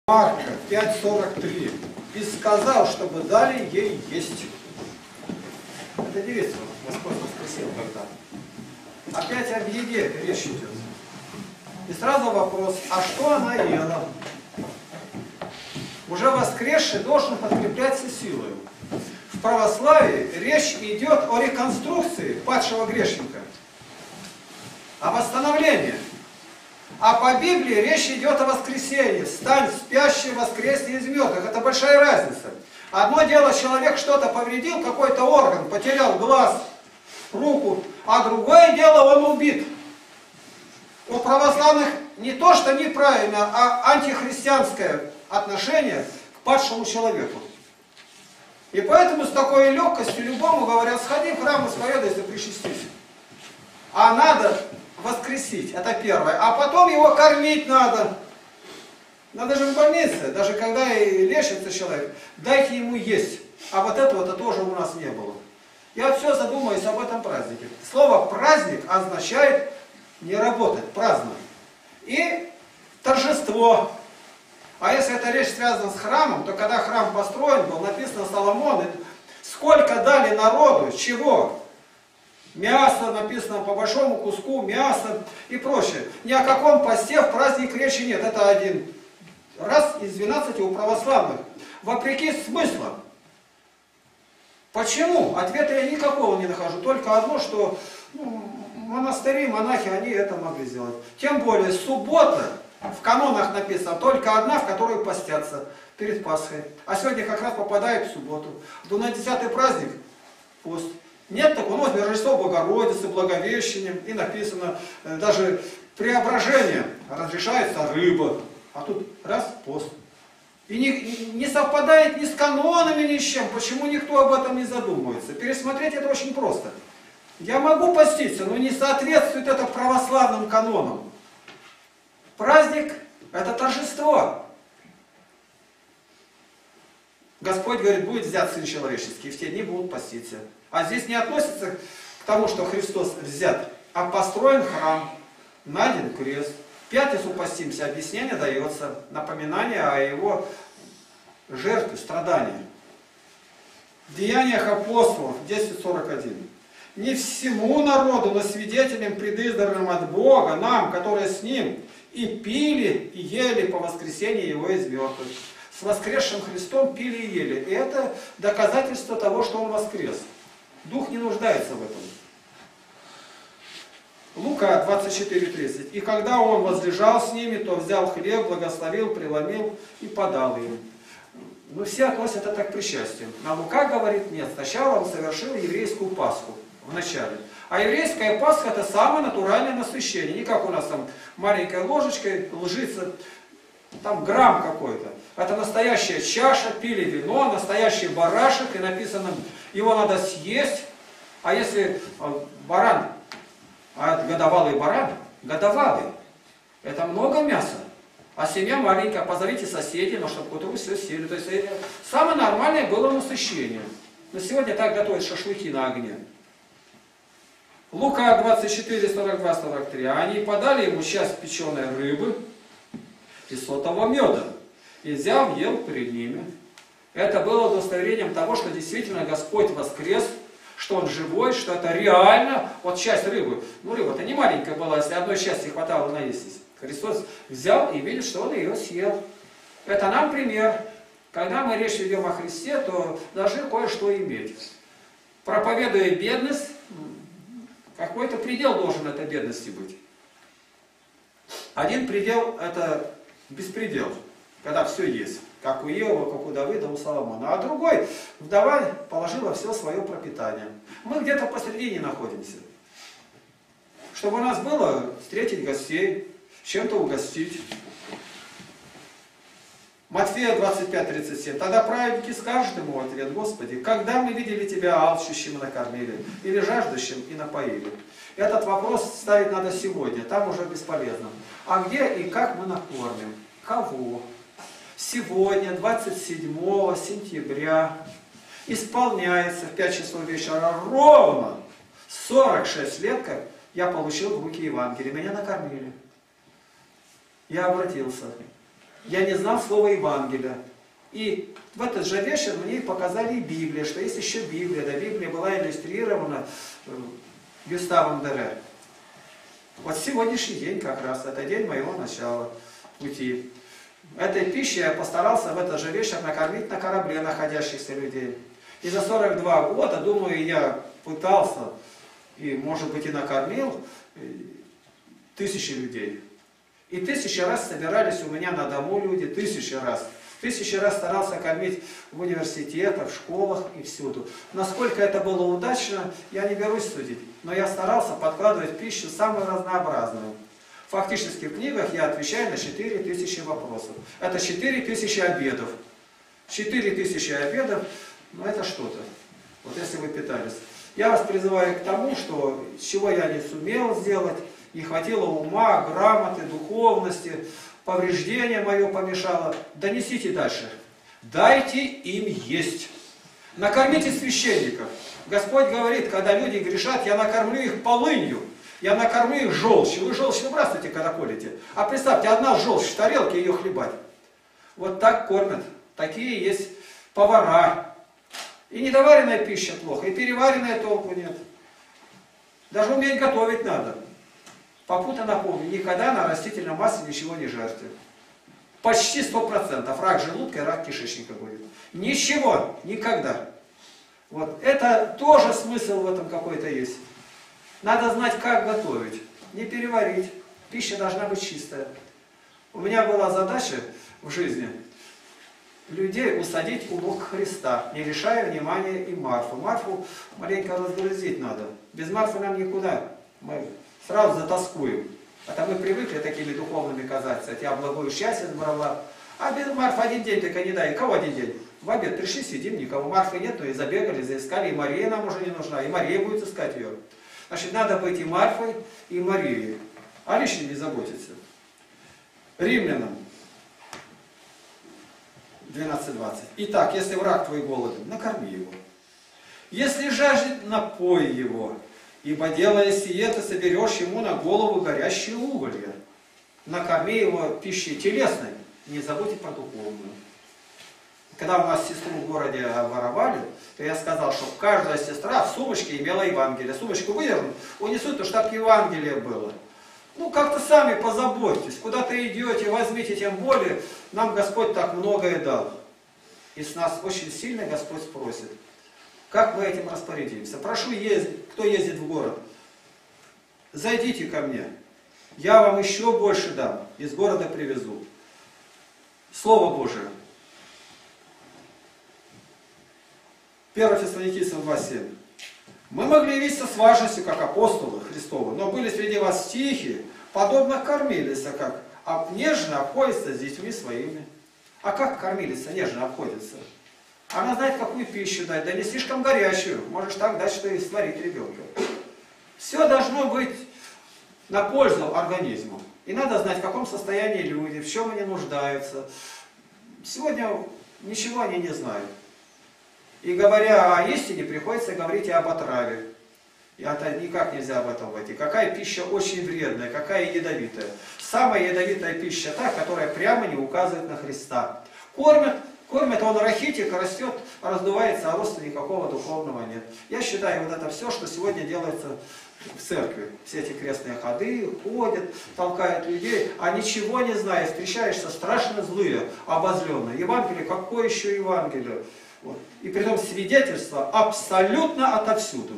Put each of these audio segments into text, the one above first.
Марка 5:43. И сказал, чтобы дали ей есть. Это девица, Господь воскресил когда. Опять об еде речь идет. И сразу вопрос, а что она ела? Уже воскресший должен подкрепляться силой. В православии речь идет о реконструкции падшего грешника, о восстановлении. А по Библии речь идет о воскресении. Встань, спящий, воскресни из мертвых. Это большая разница. Одно дело, человек что-то повредил, какой-то орган, потерял глаз, руку, а другое дело, он убит. У православных не то, что неправильно, а антихристианское отношение к падшему человеку. И поэтому с такой легкостью любому говорят, сходи в храм, исповедайся, причастись. А надо воскресить, это первое. А потом его кормить надо. Надо же в больнице, даже когда и лечится человек, дайте ему есть. А вот этого-то тоже у нас не было. Я все задумаюсь об этом празднике. Слово праздник означает не работать, праздновать. И торжество. А если эта речь связана с храмом, то когда храм построен был, написано Соломон, сколько дали народу, чего? Мясо, написано по большому куску, мясо и прочее. Ни о каком посте в праздник речи нет. Это один раз из 12 у православных. Вопреки смыслу. Почему? Ответа я никакого не нахожу. Только одно, что монастыри, монахи, они это могли сделать. Тем более суббота, в канонах написано, только одна, в которую постятся перед Пасхой. А сегодня как раз попадает в субботу. То на 10-й праздник пост. Нет такого, ну, Рождество Богородицы, Благовещение, и написано, даже преображение, разрешается рыба, а тут раз, пост. И не совпадает ни с канонами, ни с чем, почему никто об этом не задумывается. Пересмотреть это очень просто. Я могу поститься, но не соответствует это православным канонам. Праздник – это торжество. Господь говорит, будет взят Сын Человеческий, и в те дни будут поститься. А здесь не относится к тому, что Христос взят, а построен храм, найден крест. В пятницу постимся, объяснение дается, напоминание о его жертве, страдании. В Деяниях апостолов 10:41. Не всему народу, но свидетелям предизданным от Бога, нам, которые с Ним, и пили, и ели по воскресении Его из мертвых. С воскресшим Христом пили и ели. И это доказательство того, что Он воскрес. Дух не нуждается в этом. Лука 24:30. И когда Он возлежал с ними, то взял хлеб, благословил, преломил и подал им. Но все относят это к причастию. А Лука говорит, нет, сначала Он совершил еврейскую Пасху в начале. А еврейская Пасха это самое натуральное насыщение. Не как у нас там маленькой ложечкой лжится, там грамм какой-то. Это настоящая чаша, пили вино, настоящий барашек, и написано, его надо съесть. А если баран, а это годовалый баран, годовалый, это много мяса. А семья маленькая, позовите соседей, но чтобы вы все съели. То есть самое нормальное было насыщение. Но сегодня так готовят шашлыки на огне. Лука 24:42-43. А они подали ему часть печеной рыбы и сотого меда. И взял, ел перед ними. Это было удостоверением того, что действительно Господь воскрес, что Он живой, что это реально. Вот часть рыбы. Ну, рыба-то не маленькая была, если одной части хватало наестись. Христос взял и видит, что Он ее съел. Это нам пример. Когда мы речь ведем о Христе, то должны кое-что иметь. Проповедуя бедность, какой-то предел должен этой бедности быть. Один предел – это беспредел, когда все есть, как у Иова, как у Давида, у Соломона. А другой – вдова положила все свое пропитание. Мы где-то посередине находимся. Чтобы у нас было встретить гостей, чем-то угостить. Матфея 25:37. Тогда праведники скажут ему в ответ, Господи, когда мы видели Тебя алчущим и накормили, или жаждущим и напоили? Этот вопрос ставить надо сегодня, там уже бесполезно. А где и как мы накормим? Кого? Сегодня, 27 сентября, исполняется в 5 часов вечера ровно 46 лет, как я получил в руки Евангелие. Меня накормили. Я обратился. Я не знал слова Евангелия. И в этот же вечер мне показали Библию, что есть еще Библия. Да, Библия была иллюстрирована Гюставом Дере. Вот сегодняшний день как раз, это день моего начала пути. Этой пищей я постарался в этот же вечер накормить на корабле находящихся людей. И за 42 года, думаю, я пытался, и может быть и накормил тысячи людей. И 1000 раз собирались у меня на дому люди, 1000 раз. 1000 раз старался кормить в университетах, в школах и всюду. Насколько это было удачно, я не берусь судить. Но я старался подкладывать пищу самую разнообразную. Фактически в книгах я отвечаю на 4000 вопросов. Это 4000 обедов. 4000 обедов, ну это что-то. Вот если вы питались. Я вас призываю к тому, что чего я не сумел сделать, не хватило ума, грамоты, духовности, повреждение мое помешало. Донесите дальше. Дайте им есть. Накормите священников. Господь говорит, когда люди грешат, я накормлю их полынью. Я накормлю их желчью. Вы желчь выбрасываете, когда колите. А представьте, одна желчь в тарелке, ее хлебать. Вот так кормят. Такие есть повара. И недоваренная пища плохо, и переваренная толку нет. Даже уметь готовить надо. Попутно напомню, никогда на растительном масле ничего не жарьте. Почти 100%. Рак желудка и рак кишечника будет. Ничего, никогда. Вот. Это тоже смысл в этом какой-то есть. Надо знать, как готовить. Не переварить. Пища должна быть чистая. У меня была задача в жизни людей усадить у ног Христа, не лишая внимания и Марфу. Марфу маленько разгрузить надо. Без Марфы нам никуда. Мы сразу затаскуем. Это мы привыкли такими духовными казаться. Я благое счастье сбрала. А без Марфы один день только не дай. Кого один день? В обед пришли, сидим, никого. Марфы нет, но и забегали, заискали. И Мария нам уже не нужна. И Мария будет искать ее. Значит, надо быть и Марфой, и Марией. А лишним не заботиться. Римлянам 12:20. Итак, если враг твой голоден, накорми его. Если жаждет, напой его. Ибо делая сие, ты соберешь ему на голову горящие уголья. Накорми его пищей телесной, не забудьте про духовную. Когда у нас сестру в городе обворовали, то я сказал, что каждая сестра в сумочке имела Евангелие. Сумочку выдернут, унесут, то чтобы Евангелие было. Ну, как-то сами позаботьтесь. Куда-то идете, возьмите, тем более. Нам Господь так многое дал. И с нас очень сильно Господь спросит. Как мы этим распорядимся? Прошу, кто ездит в город, зайдите ко мне. Я вам еще больше дам. Из города привезу. Слово Божие. 1 Фессалоникийцам 2:7. Мы могли явиться с важностью, как апостолы Христовы, но были среди вас тихие, подобно кормилися, как нежно обходятся с детьми своими. А как кормилися нежно обходятся? Она знает, какую пищу дать, да не слишком горячую. Можешь так дать, что и сварить ребенка. Все должно быть на пользу организму. И надо знать, в каком состоянии люди, в чем они нуждаются. Сегодня ничего они не знают. И говоря о истине, приходится говорить и об отраве. И это никак нельзя об этом войти. Какая пища очень вредная, какая ядовитая. Самая ядовитая пища та, которая прямо не указывает на Христа. Кормят, он рахитик, растет, раздувается, а роста никакого духовного нет. Я считаю, вот это все, что сегодня делается в церкви. Все эти крестные ходы, ходят, толкают людей, а ничего не зная, встречаешься страшно злые, обозленные. Евангелие, какое еще Евангелие? Вот. И при том свидетельство абсолютно отовсюду.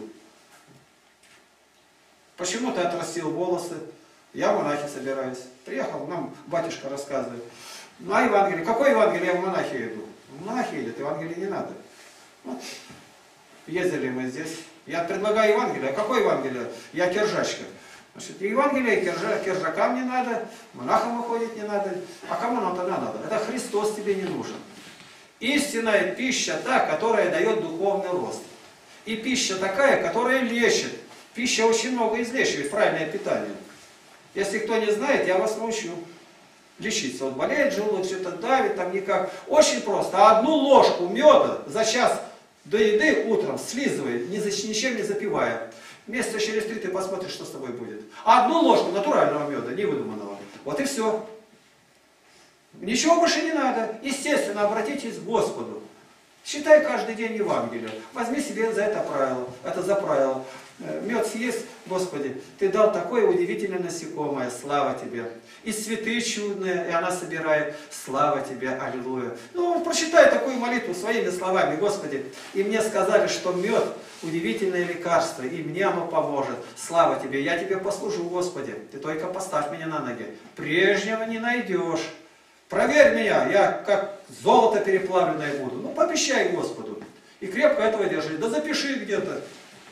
Почему ты отрастил волосы? Я в монахи собираюсь. Приехал, нам батюшка рассказывает. Ну а Евангелие? Какое Евангелие? Я в монахи иду. В монахи идет, Евангелие не надо. Вот. Ездили мы здесь. Я предлагаю Евангелие. А какое Евангелие? Я киржачка. Значит, Евангелие киржакам не надо, монахам выходить не надо. А кому нам тогда надо? Это Христос тебе не нужен. Истинная пища та, которая дает духовный рост. И пища такая, которая лечит. Пища очень много излечивает, правильное питание. Если кто не знает, я вас научу лечиться. Вот болеет желудок, что-то давит, там никак. Очень просто. Одну ложку меда за час до еды утром слизывай, ничем не запивая. Месяца через 3 ты посмотришь, что с тобой будет. Одну ложку натурального меда, не выдуманного. Вот и все. Ничего больше не надо. Естественно, обратитесь к Господу. Читай каждый день Евангелие. Возьми себе за это правило. Это за правило. Мед съесть, Господи, Ты дал такое удивительное насекомое, слава Тебе. И цветы чудные, и она собирает, слава Тебе, аллилуйя. Ну, прочитай такую молитву своими словами, Господи. И мне сказали, что мед удивительное лекарство, и мне оно поможет. Слава Тебе, я Тебе послужу, Господи. Ты только поставь меня на ноги. Прежнего не найдешь. Проверь меня, я как золото переплавленное буду. Ну, пообещай Господу. И крепко этого держи. Да запиши где-то.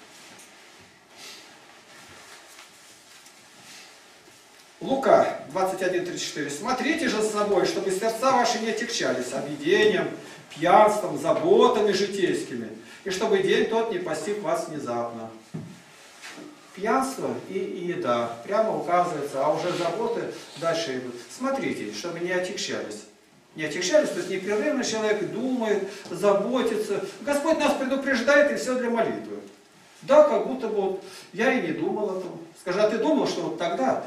Лука 21:34. Смотрите же за собой, чтобы сердца ваши не отягчались объедением, пьянством, заботами житейскими, и чтобы день тот не постиг вас внезапно. Пьянство и еда прямо указывается, а уже заботы дальше идут. Смотрите, чтобы не отягчались. Не отягчались, то есть непрерывно человек думает, заботится. Господь нас предупреждает, и все для молитвы. Да, как будто бы вот, я и не думал о том. Скажи, а ты думал, что вот тогда,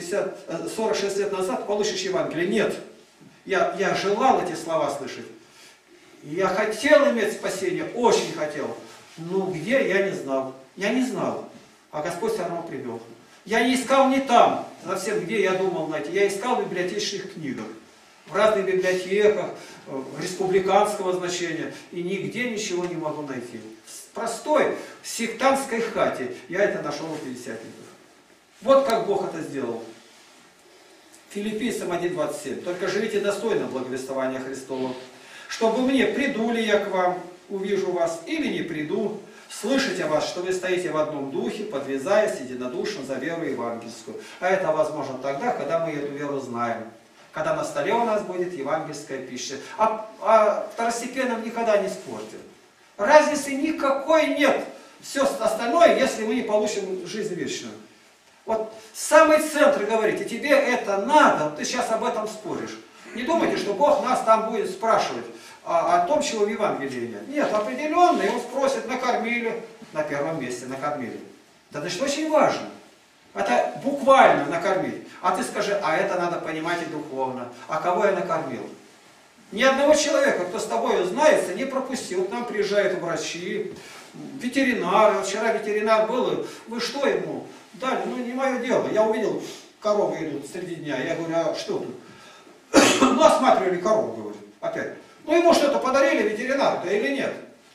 46 лет назад, получишь Евангелие? Нет. Я желал эти слова слышать. Я хотел иметь спасение, очень хотел. Но где, я не знал. Я не знал. А Господь все равно привел. Я не искал не там, совсем где я думал найти. Я искал в библиотечных книгах. В разных библиотеках, республиканского значения. И нигде ничего не могу найти. В простой сектантской хате я это нашел у пятидесятников. Вот как Бог это сделал. Филиппийцам 1:27. Только живите достойно благовествования Христова. Чтобы мне, приду ли я к вам, увижу вас, или не приду, слышать о вас, что вы стоите в одном духе, подвязаясь единодушно за веру евангельскую. А это возможно тогда, когда мы эту веру знаем. Когда на столе у нас будет евангельская пища. А второстепенным никогда не спорьте. Разницы никакой нет. Все остальное, если мы не получим жизнь вечную. Вот самый центр говорите, тебе это надо, ты сейчас об этом споришь. Не думайте, что Бог нас там будет спрашивать о том, чего в Евангелии нет. Нет, определенно, его спросят, накормили, на первом месте накормили. Да это что очень важно. Это буквально накормить. А ты скажи, а это надо понимать и духовно. А кого я накормил? Ни одного человека, кто с тобой знается, не пропустил. К нам приезжают врачи, ветеринары. Вчера ветеринар был, вы что ему дали? Ну, не мое дело. Я увидел, коровы идут среди дня. Я говорю, а что тут? Ну, осматривали корову, говорю, опять. Ну, ему что-то подарили ветеринар-то или нет?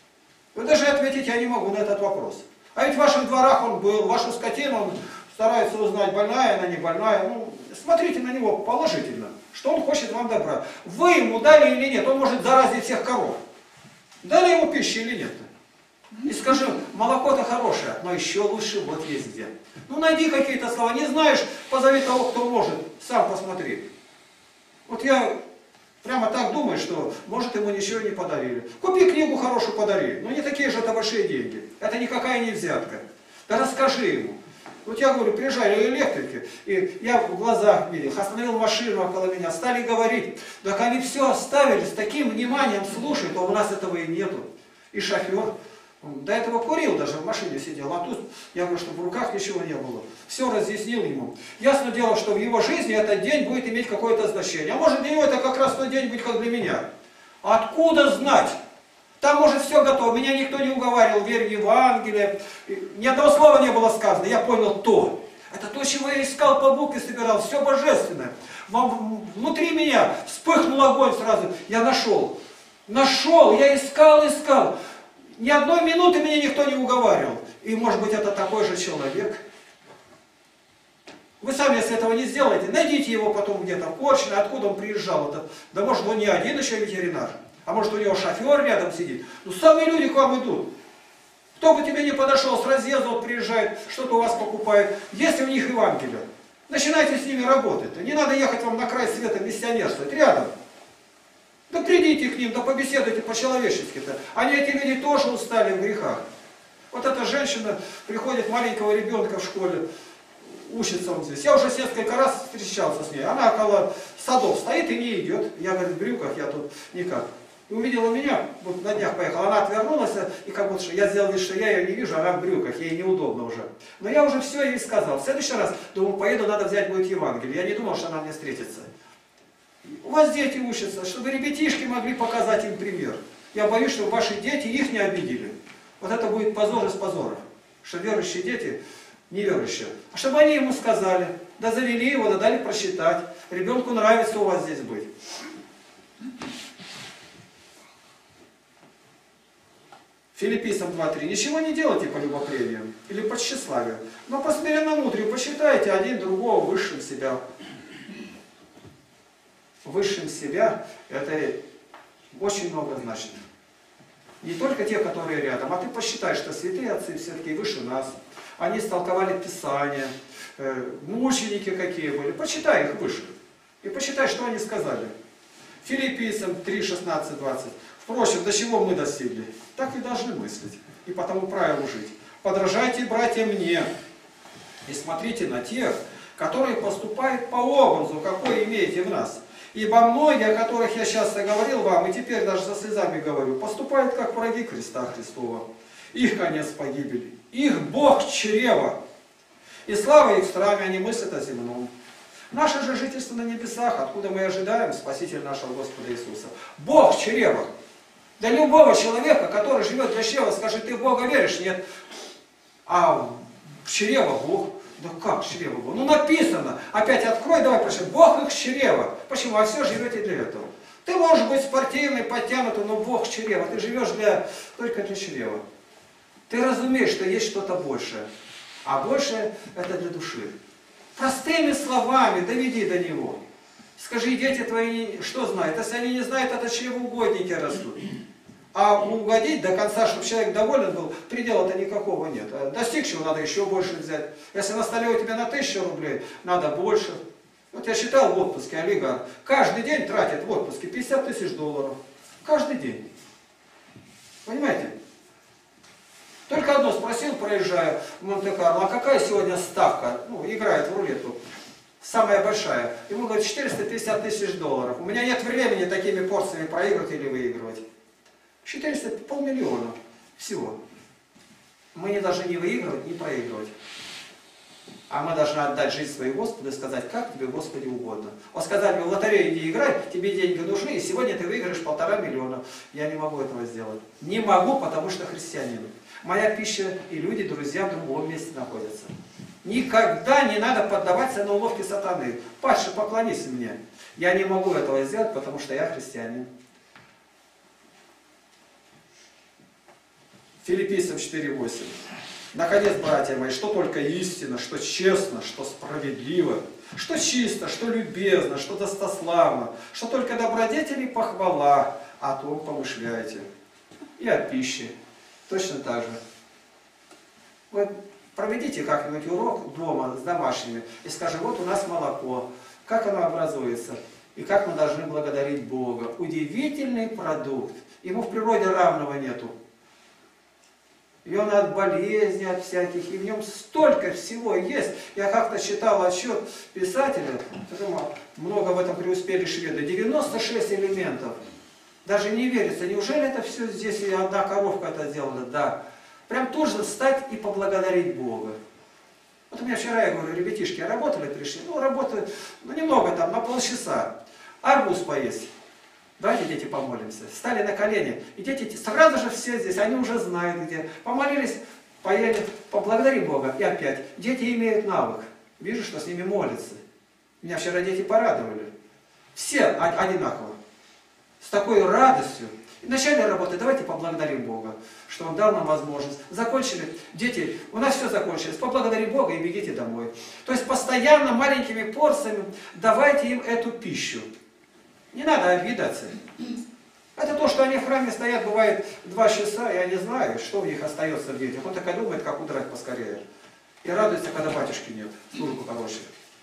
Вы даже ответить я не могу на этот вопрос. А ведь в ваших дворах он был, вашу скотину он старается узнать, больная она, не больная. Ну, смотрите на него положительно, что он хочет вам добра. Вы ему дали или нет? Он может заразить всех коров. Дали ему пищу или нет? И скажи, молоко-то хорошее, но еще лучше вот есть где. Ну, найди какие-то слова. Не знаешь, позови того, кто может. Сам посмотри. Вот я прямо так думаю, что, может, ему ничего не подарили. Купи книгу хорошую, подари. Но не такие же это большие деньги. Это никакая не взятка. Да расскажи ему. Вот я говорю, приезжали электрики, и я в глазах видел, остановил машину около меня, стали говорить, так они все оставили, с таким вниманием слушают, а у нас этого и нету. И шофер, он до этого курил, даже в машине сидел, а тут, я говорю, что в руках ничего не было. Все разъяснил ему. Ясно дело, что в его жизни этот день будет иметь какое-то значение. А может для него это как раз тот день будет, как для меня. Откуда знать? Там может все готово. Меня никто не уговаривал, верь в Евангелие. Ни одного слова не было сказано. Я понял то. Это то, чего я искал по букве, собирал. Все божественное. Внутри меня вспыхнул огонь сразу. Я нашел. Нашел. Я искал. Ни одной минуты меня никто не уговаривал. И может быть это такой же человек. Вы сами, если этого не сделаете, найдите его потом где-то в Корчино, откуда он приезжал. Да может он не один еще ветеринар. А может у него шофер рядом сидит. Ну самые люди к вам идут. Кто бы тебе не подошел, с разъезда вот приезжает, что-то у вас покупает. Есть у них Евангелие. Начинайте с ними работать. Не надо ехать вам на край света миссионерствовать. Рядом. Да придите к ним, да побеседуйте по-человечески-то. Они, эти люди, тоже устали в грехах. Вот эта женщина приходит маленького ребенка в школе, учится он здесь. Я уже несколько раз встречался с ней. Она около садов стоит и не идет. Я, говорит, в брюках, я тут никак. И увидела меня, вот на днях поехала, она отвернулась, и как будто я сделал вид, что я ее не вижу, она в брюках, ей неудобно уже. Но я уже все ей сказал. В следующий раз, думаю, поеду, надо взять будет Евангелие. Я не думал, что она мне встретится. У вас дети учатся, чтобы ребятишки могли показать им пример. Я боюсь, что ваши дети их не обидели. Вот это будет позор из позоров. Что верующие дети неверующие. А чтобы они ему сказали, да завели его, да дали просчитать. Ребенку нравится у вас здесь быть. Филиппийцам 2:3. Ничего не делайте по любопрениям или по тщеславию, но по смиренномудрию посчитайте один другого высшим себя. Высшим себя это очень много значит. Не только те, которые рядом, а ты посчитай, что святые отцы все-таки выше нас. Они истолковали Писание, мученики какие были. Почитай их выше. И почитай, что они сказали. Филиппийцам 3:16-20. Впрочем, до чего мы достигли, так и должны мыслить. И по тому правилу жить. Подражайте, братья, мне. И смотрите на тех, которые поступают по образу, какой имеете в нас. Ибо многие, о которых я часто говорил вам, и теперь даже со слезами говорю, поступают как враги креста Христова. Их конец погибель, их Бог чрево. И слава их в страме, они мыслят о земном. Наше же жительство на небесах, откуда мы ожидаем Спасителя нашего Господа Иисуса. Бог чрево. Для любого человека, который живет для чрева, скажет, ты в Бога веришь? Нет. А в чрево Бог. Да как чрево Бог? Ну написано. Опять открой, давай прочитаем. Бог их чрево. Почему? А все живете для этого. Ты можешь быть спортивный, подтянутый, но Бог чрево. Ты живешь только для чрева. Ты разумеешь, что есть что-то большее. А большее это для души. Простыми словами доведи до него. Скажи, дети твои что знают? Если они не знают, это чревоугодники растут. А угодить до конца, чтобы человек доволен был, предела-то никакого нет. Достиг чего, надо еще больше взять. Если на столе у тебя на 1000 рублей, надо больше. Вот я считал в отпуске, олигарх. Каждый день тратит в отпуске $50 000. Каждый день. Понимаете? Только одно спросил, проезжая в Монте-Карло, а какая сегодня ставка? Ну, играет в рулетку. Самая большая. Ему говорят, $450 000. У меня нет времени такими порциями проигрывать или выигрывать. 400, $500 000 всего. Мы не должны не выигрывать, не проигрывать. А мы должны отдать жизнь свою Господу и сказать, как тебе, Господи, угодно. Он сказал мне, в лотерею не играй, тебе деньги нужны, и сегодня ты выиграешь $1,5 миллиона. Я не могу этого сделать. Не могу, потому что христианин. Моя пища и люди, друзья в другом месте находятся. Никогда не надо поддаваться на уловки сатаны. Падше, поклонись мне. Я не могу этого сделать, потому что я христианин. Филиппийцам 4:8. Наконец, братья мои, что только истина, что честно, что справедливо, что чисто, что любезно, что достославно, что только добродетели и похвала, о том помышляйте. И о пище. Точно так же. Вот проведите как-нибудь урок дома с домашними и скажи, вот у нас молоко, как оно образуется, и как мы должны благодарить Бога. Удивительный продукт. Ему в природе равного нету. И он от болезней, от всяких, и в нем столько всего есть. Я как-то читал отчет писателя, много в этом преуспели шведы, 96 элементов. Даже не верится, неужели это все здесь, и одна коровка это сделала? Да. Прям тут же встать и поблагодарить Бога. Вот у меня вчера, я говорю, ребятишки, работали, пришли, ну работают, ну немного там, на полчаса. Арбуз поесть. Давайте, дети, помолимся. Стали на колени. И дети сразу же все здесь, они уже знают где. Помолились, поели, поблагодарим Бога. И опять. Дети имеют навык. Вижу, что с ними молятся. Меня вчера дети порадовали. Все одинаково. С такой радостью. И начали работать. Давайте поблагодарим Бога, что Он дал нам возможность. Закончили. Дети, у нас все закончилось. Поблагодарим Бога и бегите домой. То есть постоянно маленькими порциями давайте им эту пищу. Не надо обидаться. Это то, что они в храме стоят, бывает 2 часа, я не знаю, что у них остается в детях. Он так и думает, как удрать поскорее. И радуется, когда батюшки нет. Службу хорошую.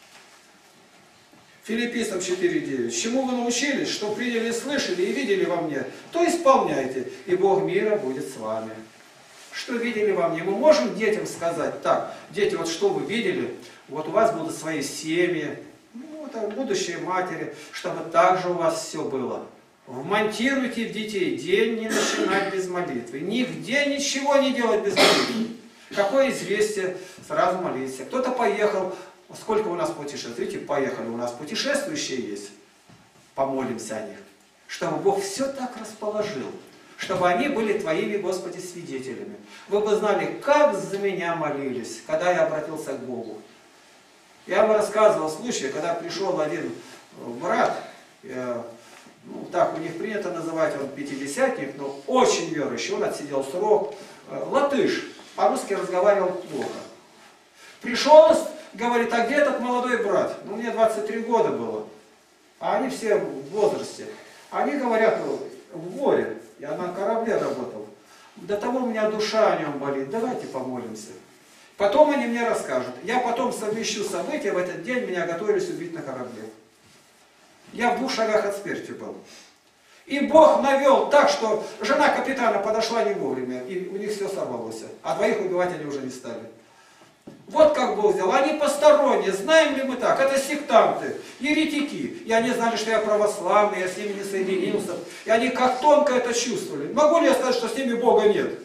Филиппийцам 4:9. Чему вы научились, что приняли, слышали и видели во мне, то исполняйте, и Бог мира будет с вами. Что видели во мне? Мы можем детям сказать, так, дети, вот что вы видели, вот у вас будут свои семьи, будущие матери, чтобы так же у вас все было. Вмонтируйте в детей день не начинать без молитвы. Нигде ничего не делать без молитвы. Какое известие, сразу молиться. Кто-то поехал, сколько у нас путешествий, видите, поехали, у нас путешествующие есть. помолимся о них. Чтобы Бог все так расположил, чтобы они были Твоими, Господи, свидетелями. Вы бы знали, как за меня молились, когда я обратился к Богу. Я вам рассказывал случай, когда пришел один брат, ну так у них принято называть, он пятидесятник, но очень верующий, он отсидел срок, латыш, по-русски разговаривал плохо. Пришел, говорит, а где этот молодой брат? Ну мне 23 года было, а они все в возрасте. Они говорят, в море, я на корабле работал, до того у меня душа о нем болит, давайте помолимся. Потом они мне расскажут. Я потом совмещу события, в этот день меня готовились убить на корабле. Я в 2 шагах от смерти был. И Бог навел так, что жена капитана подошла не вовремя, и у них все сорвалось. А 2 убивать они уже не стали. Вот как Бог сделал. Они посторонние, знаем ли мы так? Это сектанты, еретики. И они знали, что я православный, я с ними не соединился. И они как тонко это чувствовали. Могу ли я сказать, что с ними Бога нет?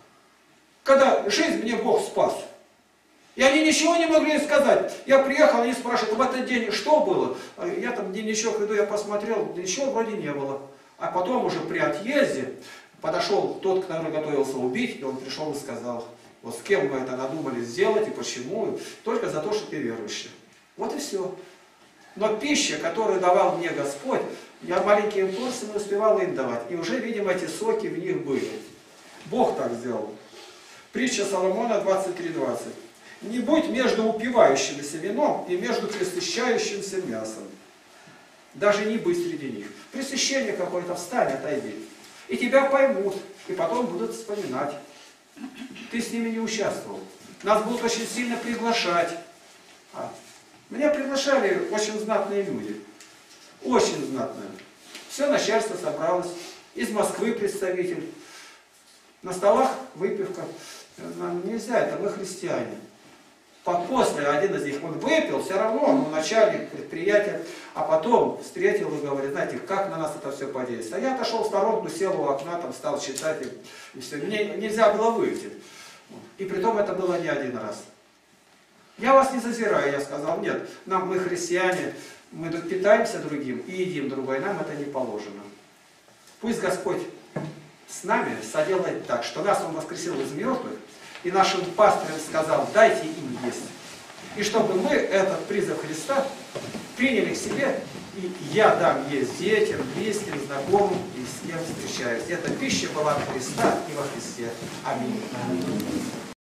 Когда жизнь мне Бог спас. И они ничего не могли сказать. Я приехал, они спрашивают, в этот день что было? Я там дневничок иду, я посмотрел, ничего вроде не было. А потом уже при отъезде подошел тот, который готовился убить, и он пришел и сказал, вот с кем мы это надумали сделать и почему, только за то, что ты верующий. Вот и все. Но пища, которую давал мне Господь, я маленькие импульсы не успевал им давать. И уже, видимо, эти соки в них были. Бог так сделал. Притча Соломона 23:20. Не будь между упивающимся вином и между пресыщающимся мясом. Даже не быть среди них. Пресыщение какое-то, встань, отойди. И тебя поймут, и потом будут вспоминать. Ты с ними не участвовал. Нас будут очень сильно приглашать. Меня приглашали очень знатные люди. Очень знатные. Все начальство собралось. Из Москвы представитель. На столах выпивка. Нам нельзя, это мы христиане. После один из них, он выпил, все равно он начальник предприятия, а потом встретил и говорит, знаете, как на нас это все подействует. А я отошел в сторонку, сел у окна, там стал читать, и все. Мне нельзя было выйти. И притом это было не один раз. Я вас не зазираю, я сказал, нет, мы христиане, мы тут питаемся другим и едим другой, нам это не положено. Пусть Господь с нами соделает так, что нас Он воскресил из мертвых, и нашим пастырям сказал, дайте им есть. И чтобы мы этот призыв Христа приняли к себе, и я дам есть детям, близким, знакомым, и с кем встречаюсь. Эта пища была от Христа и во Христе. Аминь.